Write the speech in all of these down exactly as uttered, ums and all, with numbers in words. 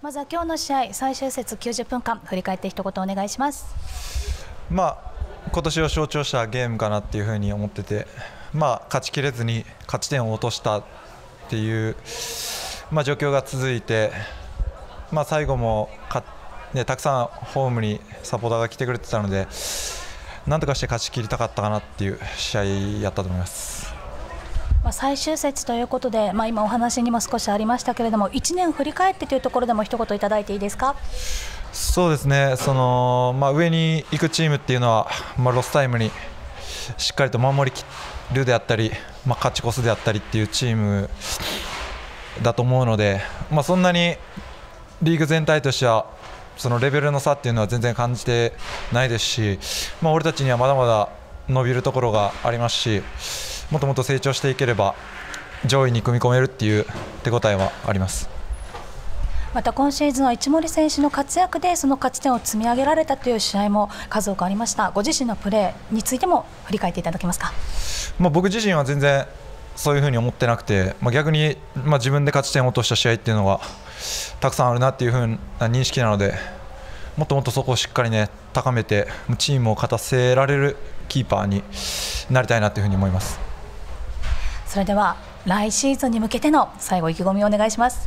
まずは今日の試合、最終節きゅうじゅっぷんかん振り返って一言お願いします。 まあ、今年を象徴したゲームかなっていうふうに思ってて、まあ、勝ちきれずに勝ち点を落としたっていう、まあ、状況が続いて、まあ、最後もか、ね、たくさんホームにサポーターが来てくれてたので、なんとかして勝ち切りたかったかなっていう試合やったと思います。 まあ最終節ということで、まあ、今お話にも少しありましたけれども、いちねん振り返ってというところでも一言いただいていいですか。 そうですね、そのまあ、上に行くチームっていうのは、まあ、ロスタイムにしっかりと守りきるであったり、まあ、勝ち越すであったりっていうチームだと思うので、まあ、そんなにリーグ全体としてはそのレベルの差っていうのは全然感じてないですし、まあ、俺たちにはまだまだ伸びるところがありますし、もっともっと成長していければ上位に組み込めるっていう手応えはあります。 また今シーズンは一森選手の活躍でその勝ち点を積み上げられたという試合も数多くありました。ご自身のプレーについても振り返っていただけますか。 まあ、僕自身は全然そういうふうに思ってなくて、まあ、逆にまあ自分で勝ち点を落とした試合っていうのがたくさんあるなっていうふうな認識なので、もっともっとそこをしっかりね高めてチームを勝たせられるキーパーになりたいなというふうに思います。 それでは来シーズンに向けての最後意気込みをお願いします。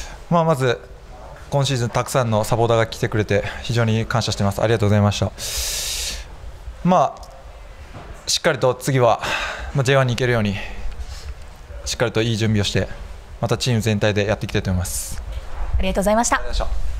まあ、まず今シーズンたくさんのサポーターが来てくれて非常に感謝しています。ありがとうございました。まあ、しっかりと次は ジェイワン に行けるようにしっかりといい準備をしてまたチーム全体でやっていきたいと思います。 ありがとうございました。 ありがとうございました。